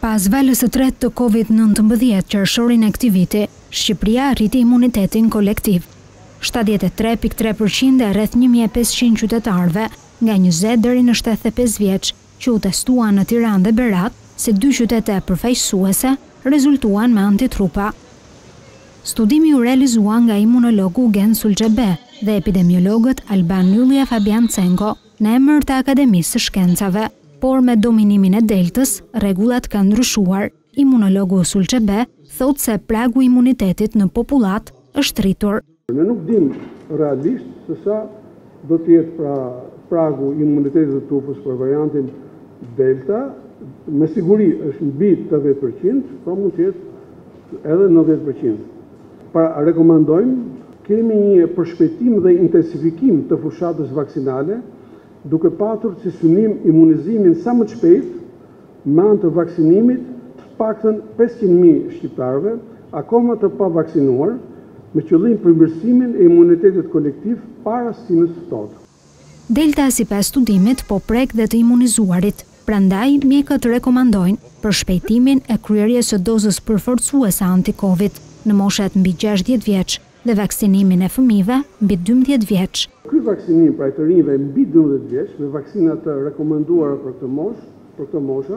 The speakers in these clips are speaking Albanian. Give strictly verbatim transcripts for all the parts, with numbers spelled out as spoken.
Pas valës së tretë të Covid nëntëmbëdhjetë qershorin e këtij viti, Shqipëria arriti imunitetin kolektiv. shtatëdhjetë e tre pikë tre përqind e rreth një mijë e pesëqind qytetarëve nga njëzet deri në shtatëdhjetë e pesë vjeç që u testuan në Tiranë dhe Berat, si dy qytete përfaqësuese, rezultuan me antitrupa. Studimi u realizua nga imunologu Gen Sulxhebe dhe epidemiologët Alban Ylli e Fabian Cenko në emër të Akademisë së Shkencave, por me dominimin e deltës, rregullat kanë ndryshuar. Imunologu Sulxhebe thotë se pragu i imunitetit në popullat është rritur. Ne nuk dim realisht se sa do të jetë pra pragu i imunitetit të trupës për variantin delta, me siguri është mbi tetëdhjetë përqind, por mund të jetë edhe nëntëdhjetë përqind. Pra rekomandojmë, kemi një përshpejtim dhe intensifikim të fushatës vaksinale, duke patur si synim imunizimin sa më të shpejt me anë të vaksinimit të paktën pesëqind mijë shqiptarëve, akoma të pavaksinuar, me qëllim përmirësimin e imunitetit kolektiv para sinës së totë. Delta sipas studimit po prek dhe të imunizuarit, prandaj mjekët rekomandojnë përshpejtimin e kryerjes së dozës përforcuese anti-Covid në moshat mbi gjashtëdhjetë vjeç dhe vaksinimin e fëmijëve mbi dymbëdhjetë vjeç. Ky vaksinim pra të rinjve mbi dymbëdhjetë vjeç me vaksinat të rekomanduara për këtë moshë, për këtë moshë,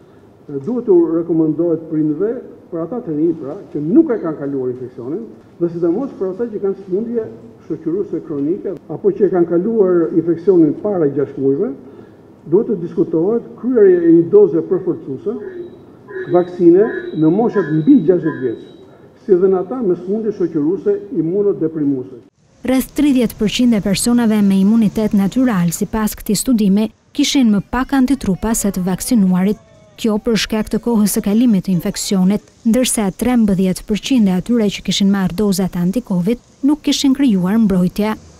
duhet të rekomandohet prindve për ata të rinj pra që nuk e kanë kaluar infeksionin, dhe sidomos për ata që kanë sëmundje shoqëruese kronike apo që e kanë kaluar infeksionin para gjashtë muajve, duhet të diskutohet kryerja e një doze përforcuese vaksine në moshat mbi gjashtëdhjetë vjeç, si dhe në ata me sëmundje shoqëruese imunodeprimuese. Rreth tridhjetë përqind e personave me imunitet natyral sipas këtij studimi kishin më pak antitrupa se të vaksinuarit. Kjo për shkak të kohës së kalimit të infeksionit, ndërsa trembëdhjetë përqind e atyre që kishin marrë dozat anti-Covid nuk kishin krijuar mbrojtje.